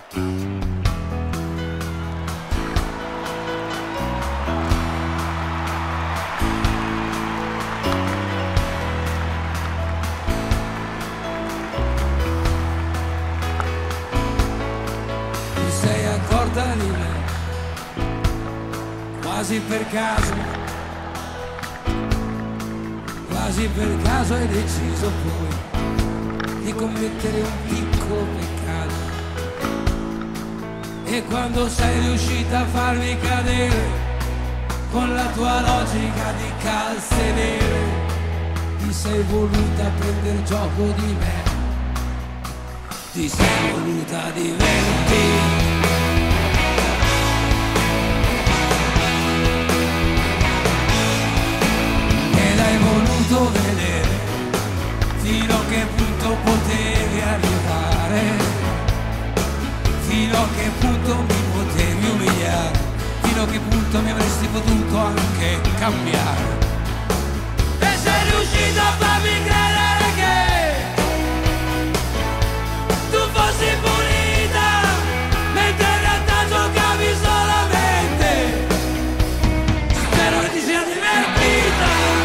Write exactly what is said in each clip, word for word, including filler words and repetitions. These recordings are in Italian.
Di me, quasi per caso, quasi per caso hai deciso poi di commettere un piccolo peccato, e quando sei riuscita a farmi cadere con la tua logica di calze nere, ti sei voluta prendere gioco di me, ti sei voluta divertire. Hai voluto vedere fino a che punto potevi arrivare, fino a che punto mi potevi umiliare, fino a che punto mi avresti potuto anche cambiare. E sei riuscito a farmi credere che tu fossi pulita, mentre in realtà giocavi solamente. Spero che ti sia divertita.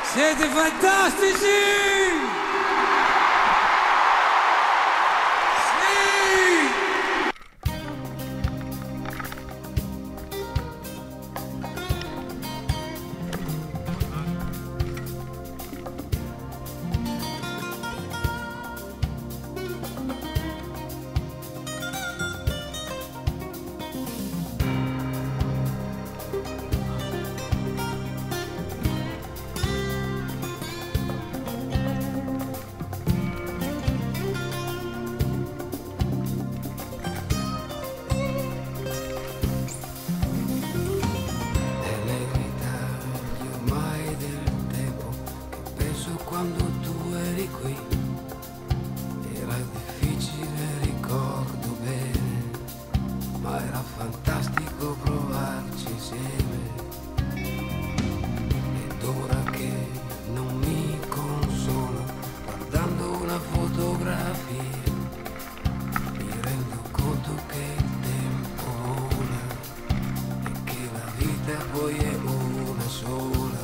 Siete fantastici! Quando tu eri qui era difficile, ricordo bene, ma era fantastico provarci insieme. Ed ora che non mi consolo guardando una fotografia, mi rendo conto che il tempo vola e che la vita poi è una sola.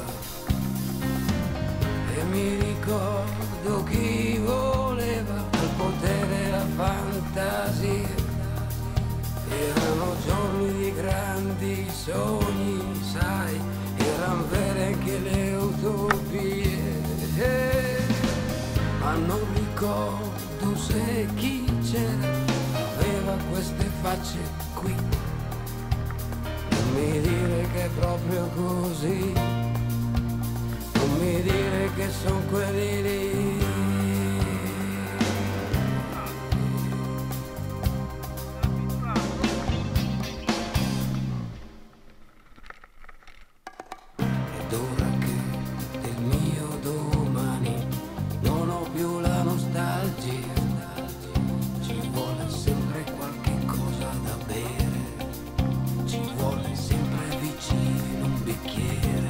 E mi ricordo chi voleva il potere e la fantasia. Erano giorni di grandi sogni, sai, erano vere anche le utopie. Ma non ricordo se chi c'era aveva queste facce qui. Non mi dire che è proprio così, non mi dire che sono quelli lì. Ed ora che del mio domani non ho più la nostalgia, ci vuole sempre qualche cosa da bere, ci vuole sempre vicino un bicchiere.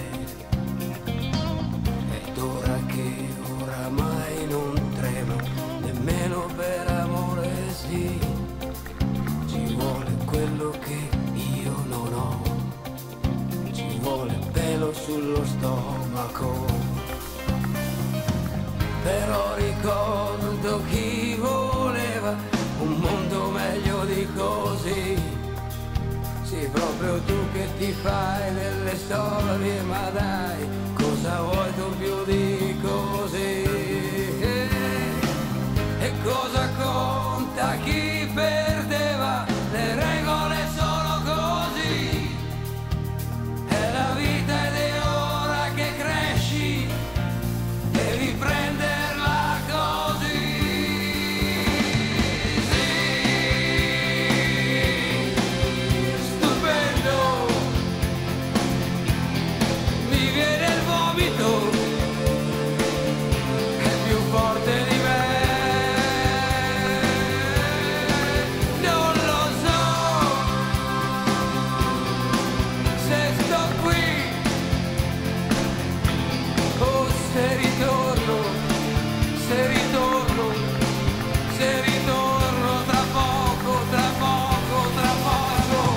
Ed ora che oramai non tremo nemmeno per amore, sì, ci vuole quello che io non ho, ci vuole pelo sullo stomaco. Però ricordo chi voleva un mondo meglio di così. Sì, proprio tu che ti fai delle storie, ma dai, cosa vuoi tu più di così? E cosa conta chi perdeva? Le regole sono così. È la vita ed è ora che cresci, devi prenderla così. Sì, stupendo, mi viene il vomito, è più forte di me. Non lo so se sto qui o se ritorno, se ritorno, se ritorno tra poco, tra poco, tra poco.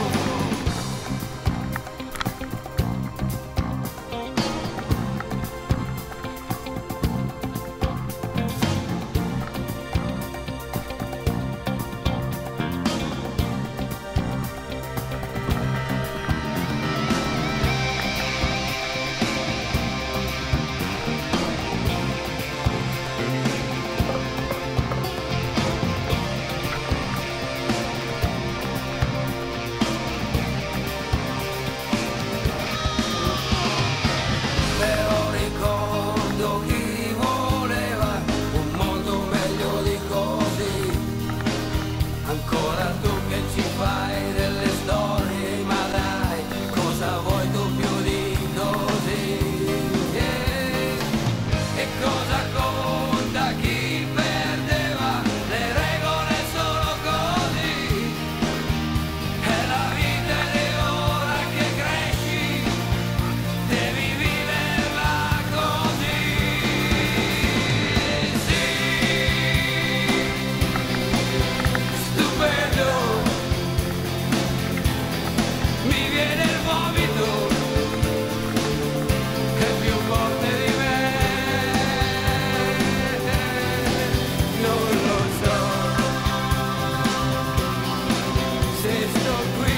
Però ricordo chi voleva un mondo meglio di così. Ancora tu che ci fai delle storie, ma dai, cosa vuoi tu più di così? E cosa conta chi perdeva? Le regole sono così. È la vita ed è ora che cresci, devi viverla così. Sì, stupendo, mi viene il vomito, è più forte di me. se sto qui